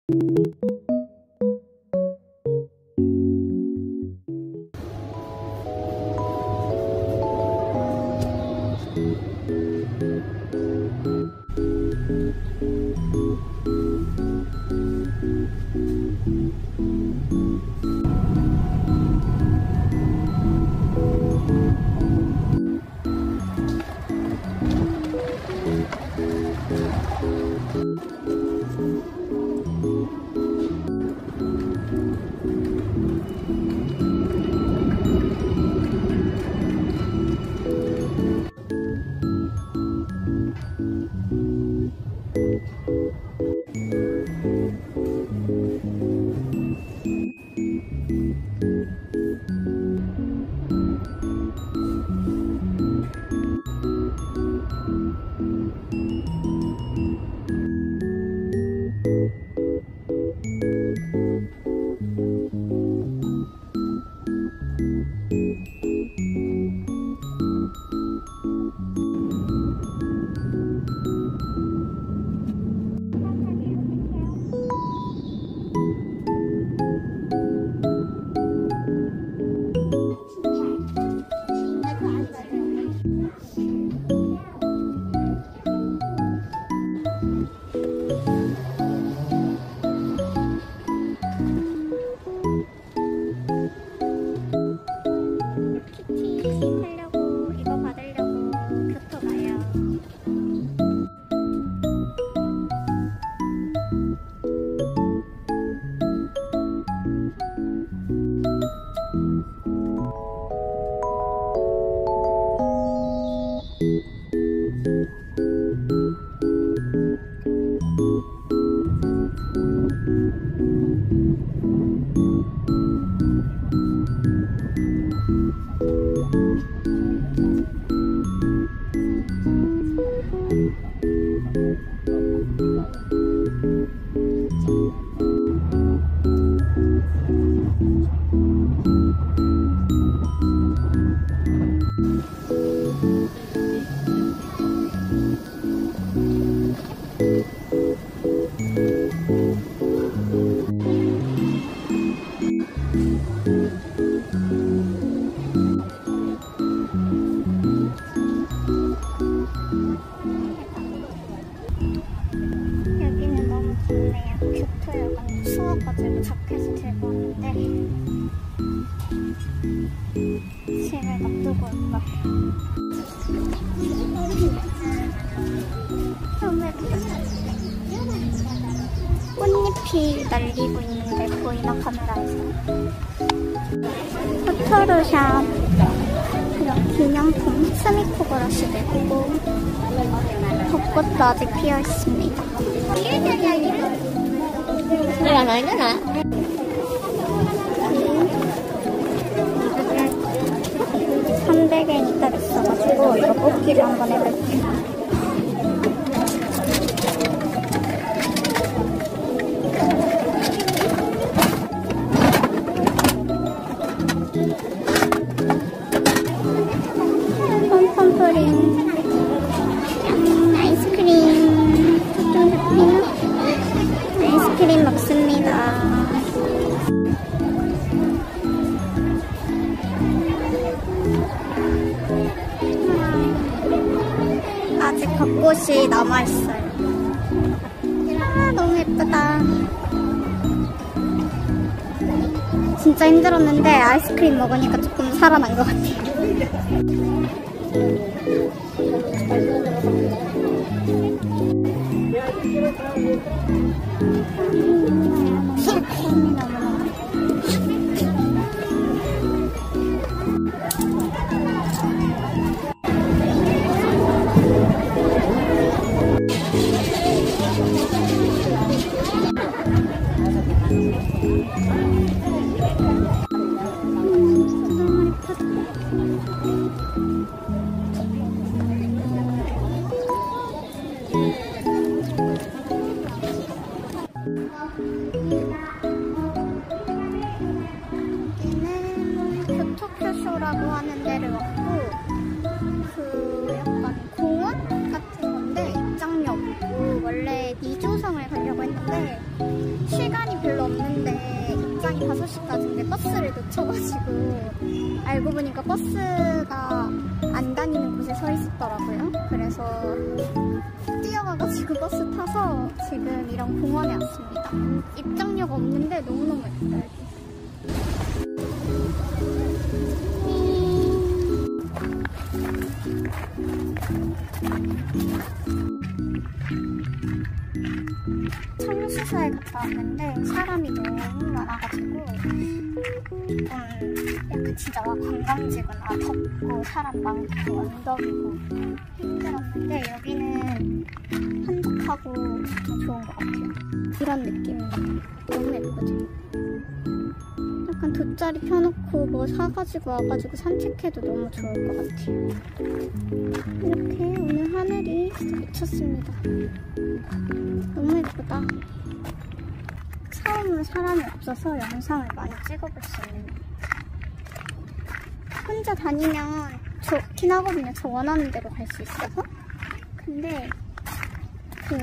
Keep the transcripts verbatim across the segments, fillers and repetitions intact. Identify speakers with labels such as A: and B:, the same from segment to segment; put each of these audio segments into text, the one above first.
A: 하려고 이거 받으려고 교토 가요. 여기는 너무 덥네요. 교토여가지고 추워가지고 자켓을 들고 왔는데 짐을 놔두고 올까. 너무 예쁘다. 꽃잎이 날리고 있는데 보이나 카메라에서. 포토로샵 이런 기념품 스미코 브러쉬도 있고 벚꽃도 아직 피어있습니다.
B: 내가 나이잖아.
A: 삼백 엔 이따 있어가지고 이거 뽑기를 한번 해볼게요. pom프린 음, 아이스크림 좀 잡히나? 아이스크림 먹습니다. 아직 벚꽃이 남아있어요. 아, 너무 예쁘다. 진짜 힘들었는데 아이스크림 먹으니까 조금 살아난 것 같아요. 교토표쇼라고 하는 데를 왔고, 그 약간 공원 같은 건데 입장료 없고 원래 니조성을 가려고 했는데 쉴 놓쳐가지고 알고 보니까 버스가 안 다니는 곳에 서 있었더라고요. 그래서 뛰어가가지고 버스 타서 지금 이런 공원에 왔습니다. 입장료가 없는데 너무너무 예쁘다 여기. 청수사에 갔다 왔는데 사람이 너무 많아가지고 좀 약간 진짜 와 관광지구나, 덥고 사람 많고 언덕이고 힘들었는데 여기는 한적하고 더 좋은 것 같아요. 이런 느낌입니다. 너무 예쁘죠? 약간 돗자리 펴놓고 뭐 사가지고 와가지고 산책해도 너무 좋을 것 같아요. 이렇게 오늘 하늘이 진짜 미쳤습니다. 너무 예쁘다. 처음으로 사람이 없어서 영상을 많이 찍어볼 수 있는. 혼자 다니면 좋긴 하거든요. 저 원하는 대로 갈 수 있어서. 근데 그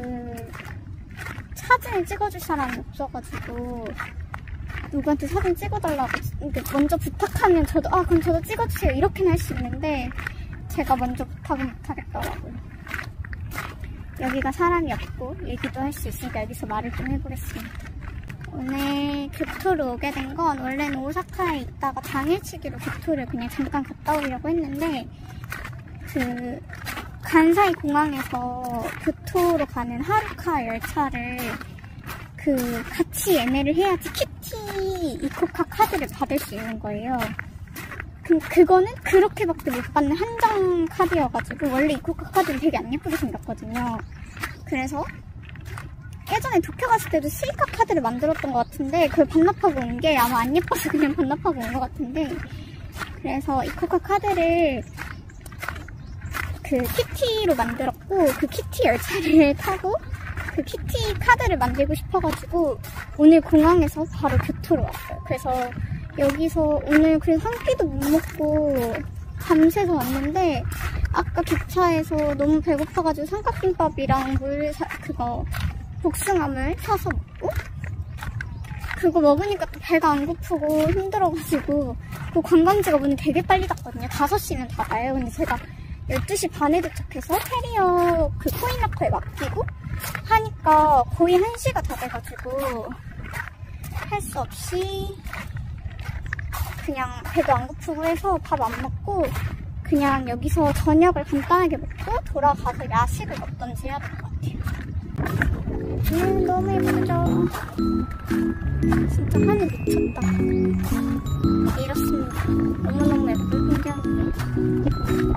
A: 사진을 찍어줄 사람이 없어가지고 누구한테 사진 찍어달라고 먼저 부탁하면 저도 아 그럼 저도 찍어주세요 이렇게는 할 수 있는데 제가 먼저 부탁은 못하겠더라고요. 여기가 사람이 없고 얘기도 할 수 있으니까 여기서 말을 좀 해보겠습니다. 오늘 교토로 오게 된 건 원래는 오사카에 있다가 당일치기로 교토를 그냥 잠깐 갔다 오려고 했는데 그 간사이 공항에서 교토로 가는 하루카 열차를 그 같이 예매를 해야지 키티 이코카 카드를 받을 수 있는 거예요. 그, 그거는 그렇게밖에 못 받는 한정 카드여가지고 원래 이코카 카드는 되게 안 예쁘게 생겼거든요. 그래서 예전에 도쿄 갔을 때도 스이카 카드를 만들었던 것 같은데 그걸 반납하고 온 게 아마 안 예뻐서 그냥 반납하고 온 것 같은데 그래서 이코카 카드를 그 키티로 만들었고 그 키티 열차를 타고 그 키티 카드를 만들고 싶어가지고 오늘 공항에서 바로 교토로 왔어요. 그래서 여기서 오늘 그래서 한 끼도 못 먹고 밤새서 왔는데 아까 기차에서 너무 배고파가지고 삼각김밥이랑 물 사, 그거 복숭아물 사서 먹고 그거 먹으니까 또 배가 안 고프고 힘들어가지고 그 관광지가 문이 되게 빨리 닫거든요. 다섯 시면 닫아요. 근데 제가 열두 시 반에 도착해서 캐리어 그 코인락커에 맡기고 하니까 거의 한 시가 다 돼가지고 할 수 없이 그냥 배도 안 고프고 해서 밥 안 먹고 그냥 여기서 저녁을 간단하게 먹고 돌아가서 야식을 먹던지 해야 될 것 같아요. 음, 너무 예쁘죠? 진짜 하늘 미쳤다. 이렇습니다. 너무너무 예쁜 풍경이에요.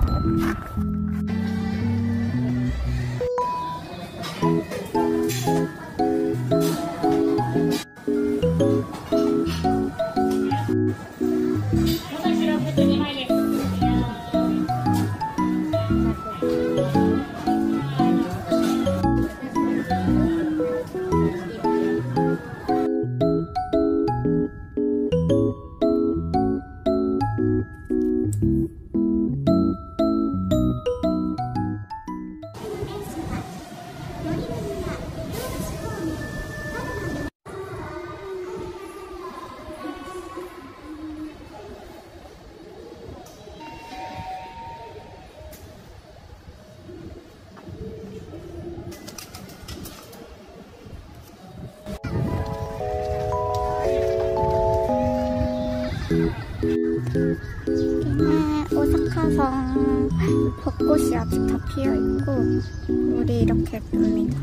A: 여기는 오사카성 벚꽃이 아직 다 피어있고 물이 이렇게 예쁩니다.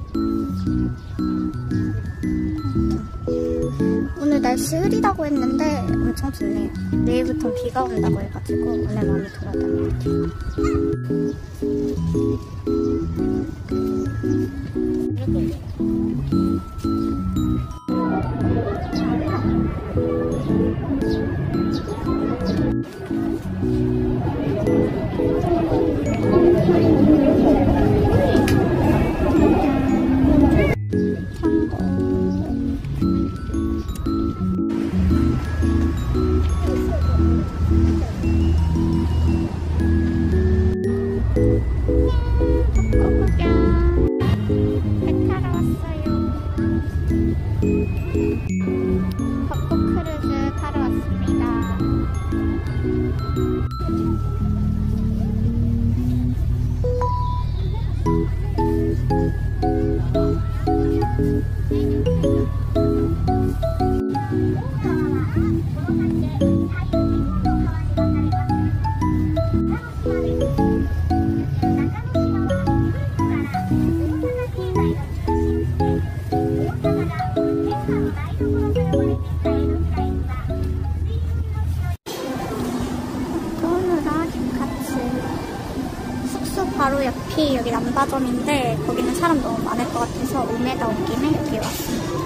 A: 오늘 날씨 흐리다고 했는데 엄청 좋네요. 내일부터 비가 온다고 해가지고 오늘 많이 돌아다녀요. 벚꽃 크루즈 타러 하러 왔습니다. 바로 옆이 여기 남바점인데 거기는 사람 너무 많을 것 같아서 오메다 온 김에 여기 왔습니다.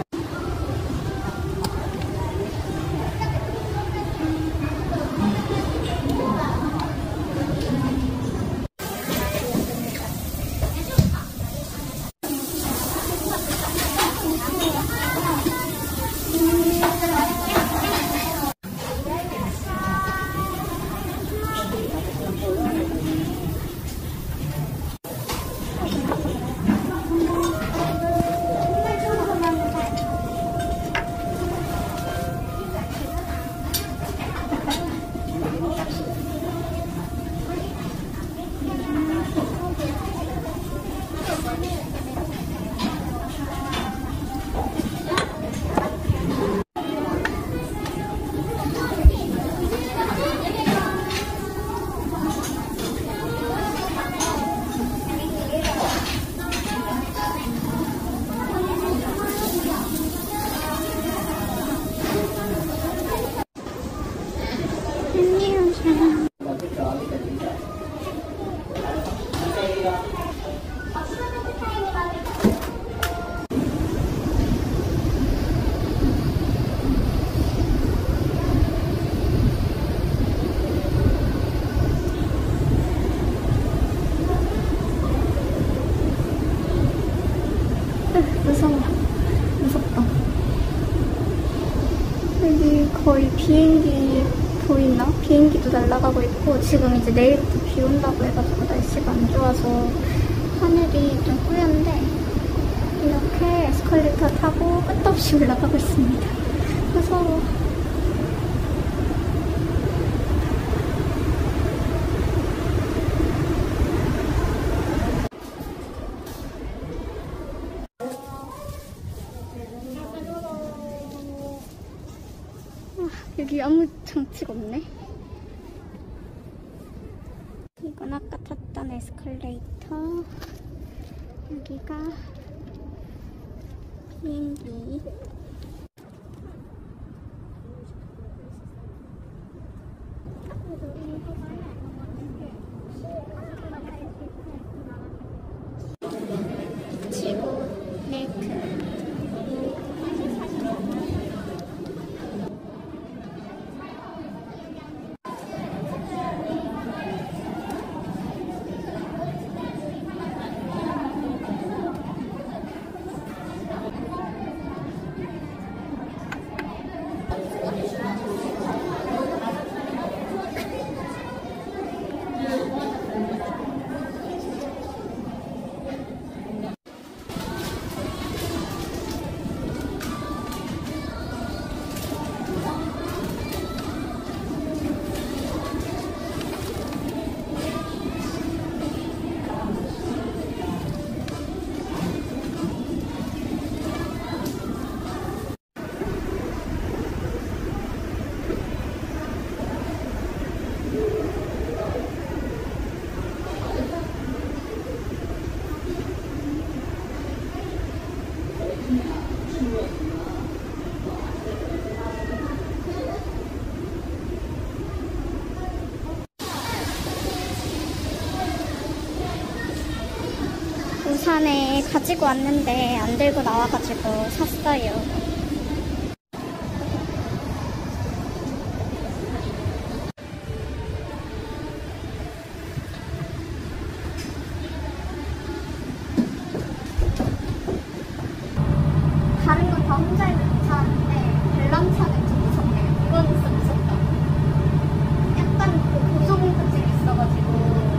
A: 무서워. 무섭다. 여기 거의 비행기 보이나? 비행기도 날아가고 있고 지금 이제 내일부터 비 온다고 해가지고 날씨가 안 좋아서 하늘이 좀 뿌연데 이렇게 에스컬레이터 타고 끝도 없이 올라가고 있습니다. 무서워. 여기 아무 장치가 없네. 이건 아까 탔던 에스컬레이터. 여기가 비행기. 지구 레이크. 우산에 가지고 왔는데 안 들고 나와가지고 샀어요. 다른 건 다 혼자 해도 괜찮은데 관람차는 좀 무섭네요. 이건 진짜 무섭다. 약간 그 고소공포증이 있어가지고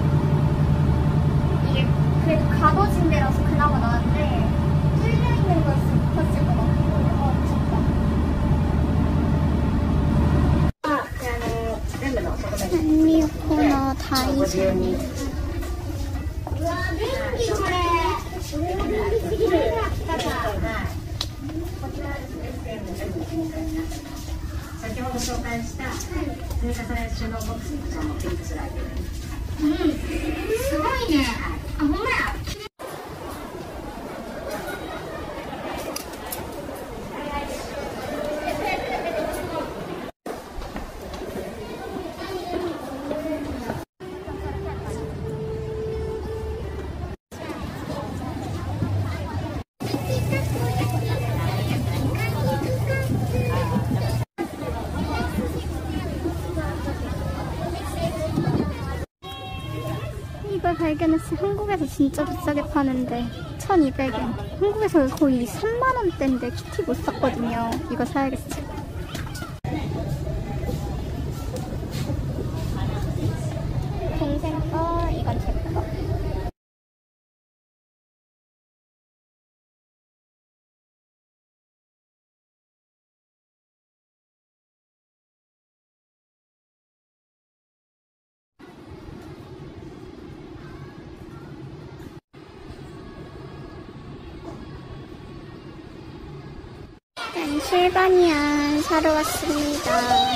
A: 이게 그래도 가둬진 데라서 그나마 나은데 뚫려있는 거였으면 못 탔을 것 같고 어,
C: じゅうに。先ほど紹介した追加される収納ボックスにこちら持ってきていただいています。うん、すごいね。あ、ほんまや。
A: 이걸 발견했어. 한국에서 진짜 비싸게 파는데 천이백 엔. 한국에서 거의 삼만 원대인데 키티 못 샀거든요. 이거 사야겠어. 동생 거, 이건 제 거. 짠, 실바니안 사러 왔습니다.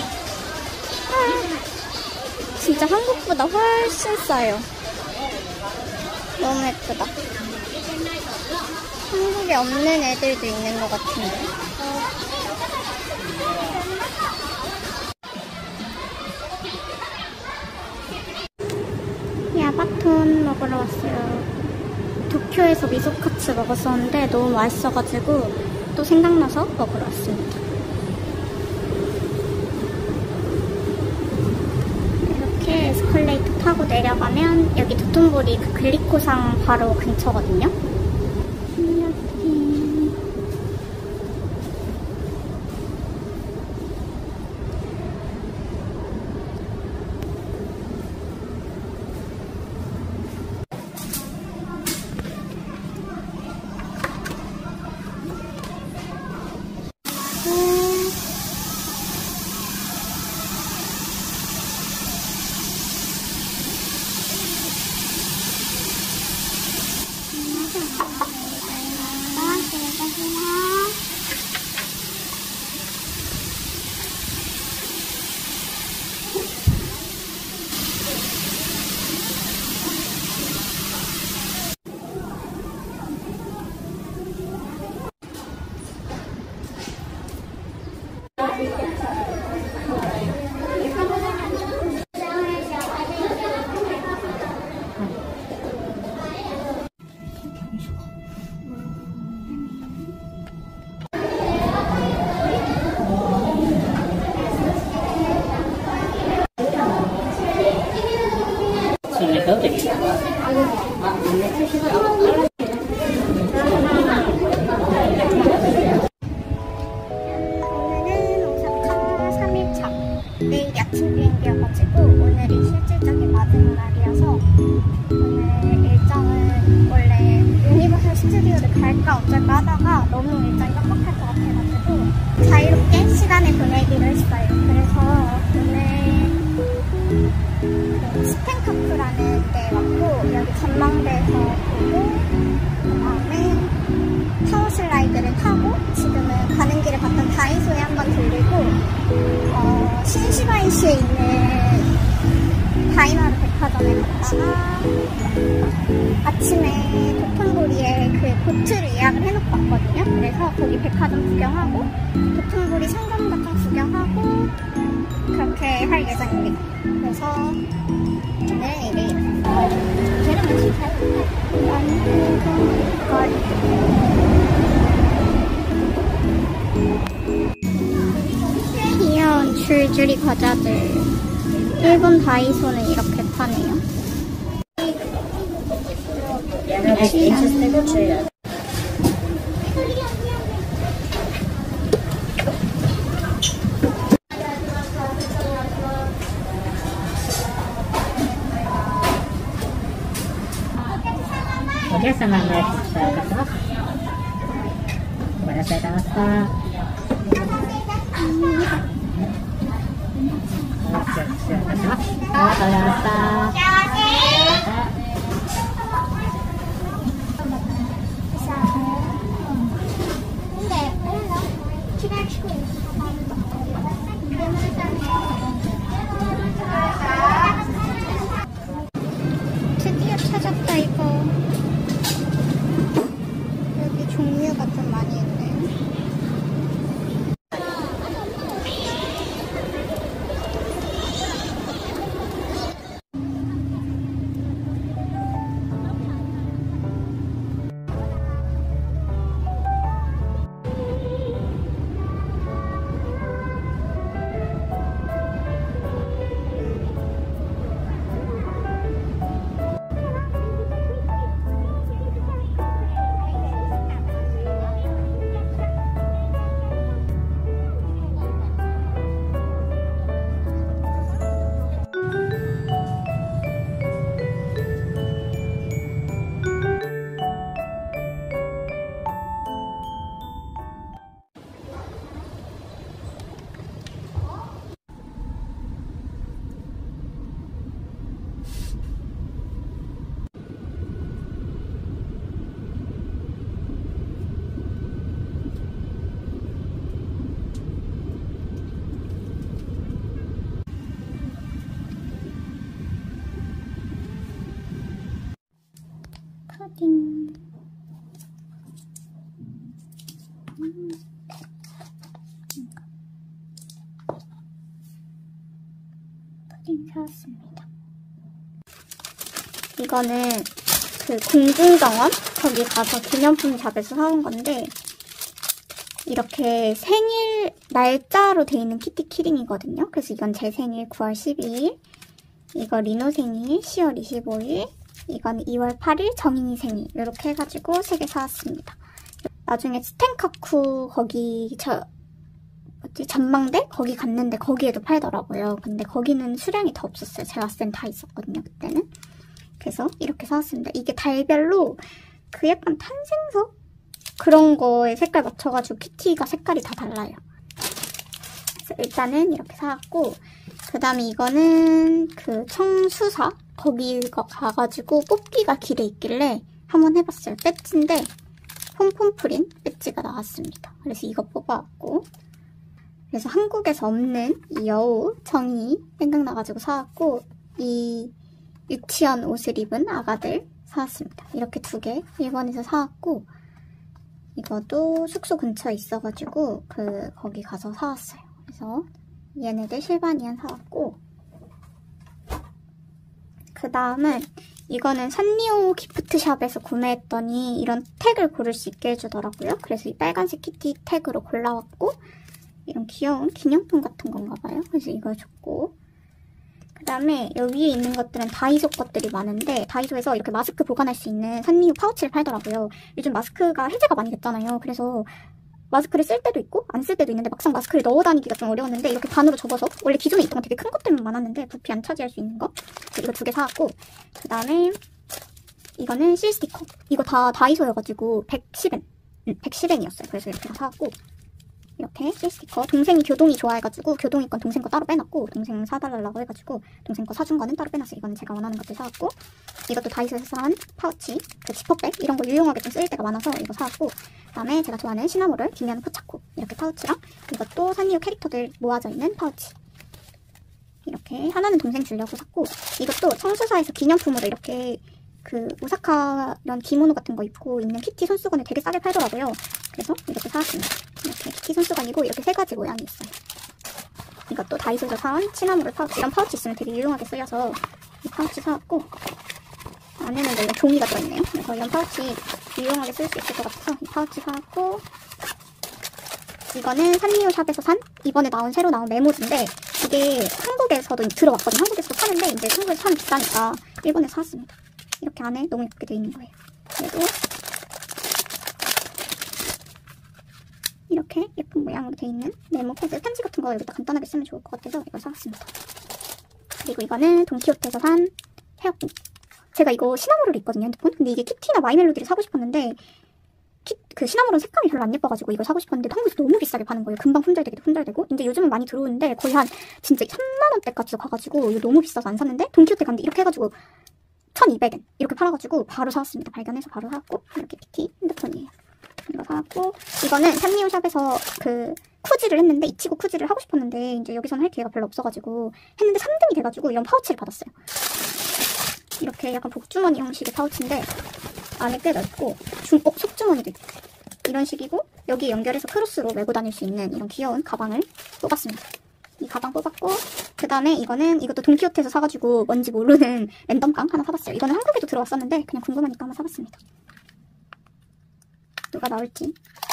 A: 아, 진짜 한국보다 훨씬 싸요. 너무 예쁘다. 한국에 없는 애들도 있는 것 같은데. 야바톤 먹으러 왔어요. 도쿄에서 미소카츠 먹었었는데 너무 맛있어가지고 또 생각나서 먹으러 왔습니다. 이렇게 에스컬레이터 타고 내려가면 여기 도톤보리 그 글리코상 바로 근처거든요. 오늘은 오사카 삼 일차. 내일 아침 비행기여가지고 오늘이 실질적인 마지막 날이어서 오늘 일정은 원래 유니버설 스튜디오를 갈까 어쩔까 하다가 너무 일정이 빡빡할 것 같아가지고 자유롭게 시간을 보내기로 했어요. 그래서 오늘 스탠카프라는 데 왔고 여기 전망대에서 보고 그다음에 타워슬라이드를 타고 지금은 가는 길에 봤던 다이소에 한번 들리고 어, 신시바이시에 있는 다이마루 백화점에 갔다가 아침에 도톤보리에 그 보트를 예약을 해놓고 왔거든요. 그래서 거기 백화점 구경하고 도톤보리 성경다방 구경하고 그렇게 할 예정입니다. 그래서 오늘 내일 걔는 무슨 귀여운 줄줄이 과자들. 일본 다이소는 이렇게 파네요. 귀여운.
C: お客様のやつ伝えてます。ごめんなさい、どうぞ。お待たせします。ありがとうございました。
A: 푸딩. 음. 푸딩 사왔습니다. 이거는 그 공중정원? 거기 가서 기념품 샵에서 사온 건데 이렇게 생일 날짜로 돼 있는 키티 키링이거든요. 그래서 이건 제 생일 구월 십이일, 이거 리노 생일 시월 이십오일, 이건 이월 팔일 정인이 생일, 이렇게 해가지고 세 개 사왔습니다. 나중에 스텐카쿠 거기 저 뭐지 전망대? 거기 갔는데 거기에도 팔더라고요. 근데 거기는 수량이 더 없었어요. 제가 봤을 땐 다 있었거든요, 그때는. 그래서 이렇게 사왔습니다. 이게 달별로 그 약간 탄생석? 그런 거에 색깔 맞춰가지고 키티가 색깔이 다 달라요. 그래서 일단은 이렇게 사왔고, 그 다음에 이거는 그 청수사? 거기 가가지고 뽑기가 길에 있길래 한번 해봤어요. 배지인데 폼폼 프린 배지가 나왔습니다. 그래서 이거 뽑아왔고, 그래서 한국에서 없는 이 여우 정이 생각나가지고 사왔고, 이 유치원 옷을 입은 아가들 사왔습니다. 이렇게 두 개 일본에서 사왔고, 이것도 숙소 근처에 있어가지고 그 거기 가서 사왔어요. 그래서 얘네들 실바니안 사왔고, 그 다음은 이거는 산리오 기프트샵에서 구매했더니 이런 택을 고를 수 있게 해주더라고요. 그래서 이 빨간색 키티 택으로 골라왔고, 이런 귀여운 기념품 같은 건가 봐요. 그래서 이걸 줬고, 그 다음에 여기 위에 있는 것들은 다이소 것들이 많은데, 다이소에서 이렇게 마스크 보관할 수 있는 산리오 파우치를 팔더라고요. 요즘 마스크가 해제가 많이 됐잖아요. 그래서 마스크를 쓸 때도 있고 안 쓸 때도 있는데 막상 마스크를 넣어 다니기가 좀 어려웠는데, 이렇게 반으로 접어서, 원래 기존에 있던 건 되게 큰 것들만 많았는데 부피 안 차지할 수 있는 거, 이거 두 개 사왔고, 그 다음에 이거는 실 스티커. 이거 다 다이소여가지고 백십 엔, 응, 백십 엔이었어요. 그래서 이렇게 사왔고, 이렇게 실 스티커. 동생이 교동이 좋아해가지고 교동이 건 동생 거 따로 빼놨고, 동생 사달라고 해가지고 동생 거 사준 거는 따로 빼놨어요. 이거는 제가 원하는 것들 사왔고, 이것도 다이소에서 산 파우치, 그 지퍼백 이런 거 유용하게 좀 쓰일 때가 많아서 이거 사왔고, 그 다음에 제가 좋아하는 시나모롤 뒷면 포차코 이렇게 파우치랑, 이것도 산리오 캐릭터들 모아져 있는 파우치, 이렇게 하나는 동생 주려고 샀고, 이것도 청수사에서 기념품으로 이렇게 그 오사카 이런 기모노 같은 거 입고 있는 키티 손수건을 되게 싸게 팔더라고요. 그래서 이렇게 사왔습니다. 이렇게 키티 손수건이고 이렇게 세 가지 모양이 있어요. 이것도 다이소에서 사온 시나모롤 파우치. 이런 파우치 있으면 되게 유용하게 쓰여서 이 파우치 사왔고, 안에는 이런 종이가 들어있네요. 그래서 이런 파우치 유용하게 쓸 수 있을 것 같아서 이 파우치 사왔고, 이거는 산리오 샵에서 산 이번에 나온 새로 나온 메모지인데, 이게 한국에서도 들어왔거든요. 한국에서도 파는데 이제 한국에서 사면 비싸니까 일본에서 사왔습니다. 이렇게 안에 너무 예쁘게 되어 있는 거예요. 그리고 이렇게 예쁜 모양으로 되어 있는 메모 패드, 편지 같은 거 여기다 간단하게 쓰면 좋을 것 같아서 이걸 사왔습니다. 그리고 이거는 돈키호테에서 산 헤어핀. 제가 이거 시나모롤 있거든요, 핸드폰. 근데 이게 키티나 마이멜로디를 사고 싶었는데 키, 그 시나모롤 색감이 별로 안 예뻐가지고 이걸 사고 싶었는데 한국에서 너무 비싸게 파는 거예요. 금방 품절되기도 품절되고. 근데 요즘은 많이 들어오는데 거의 한 진짜 삼만 원대까지도 가가지고 이거 너무 비싸서 안 샀는데, 돈키호테 갔는데 이렇게 해가지고 천이백 엔 이렇게 팔아가지고 바로 사왔습니다. 발견해서 바로 사왔고, 이렇게 키티 핸드폰이에요. 이거 사왔고, 이거는 산리오 샵에서 그 쿠지를 했는데, 이치고 쿠지를 하고 싶었는데 이제 여기서는 할 기회가 별로 없어가지고 했는데 삼 등이 돼가지고 이런 파우치를 받았어요. 이렇게 약간 복주머니 형식의 파우치인데 안에 꽤 넓고, 중, 어, 속주머니도 있고 이런 식이고, 여기 연결해서 크로스로 메고 다닐 수 있는 이런 귀여운 가방을 뽑았습니다. 이 가방 뽑았고, 그 다음에 이거는, 이것도 돈키호테에서 사가지고 뭔지 모르는 랜덤깡 하나 사봤어요. 이거는 한국에도 들어왔었는데 그냥 궁금하니까 한번 사봤습니다. 누가 나올지.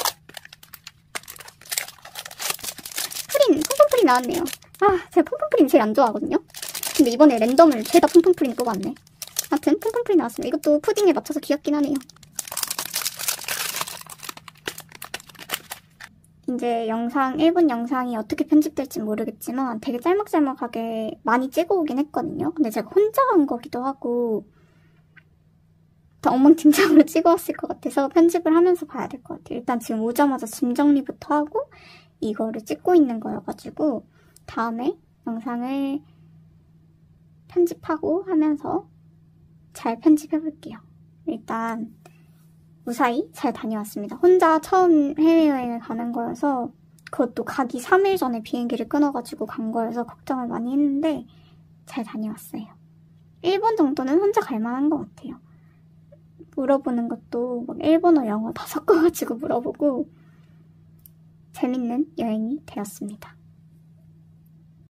A: 프린, 퐁퐁 프린 나왔네요. 아, 제가 퐁퐁 프린 제일 안 좋아하거든요. 근데 이번에 랜덤을 죄다 퐁퐁 프린 뽑았네. 아무튼 퐁퐁 프린 나왔습니다. 이것도 푸딩에 맞춰서 귀엽긴 하네요. 이제 영상, 일본 영상이 어떻게 편집될지 모르겠지만 되게 짤막짤막하게 많이 찍어오긴 했거든요. 근데 제가 혼자 한 거기도 하고 더 엉망진창으로 찍어왔을 것 같아서 편집을 하면서 봐야 될 것 같아요. 일단 지금 오자마자 짐 정리부터 하고 이거를 찍고 있는 거여가지고 다음에 영상을 편집하고 하면서 잘 편집해볼게요. 일단 무사히 잘 다녀왔습니다. 혼자 처음 해외여행을 가는 거여서, 그것도 가기 삼 일 전에 비행기를 끊어가지고 간 거여서 걱정을 많이 했는데 잘 다녀왔어요. 일본 정도는 혼자 갈 만한 것 같아요. 물어보는 것도 막 일본어, 영어 다 섞어가지고 물어보고 재밌는 여행이 되었습니다.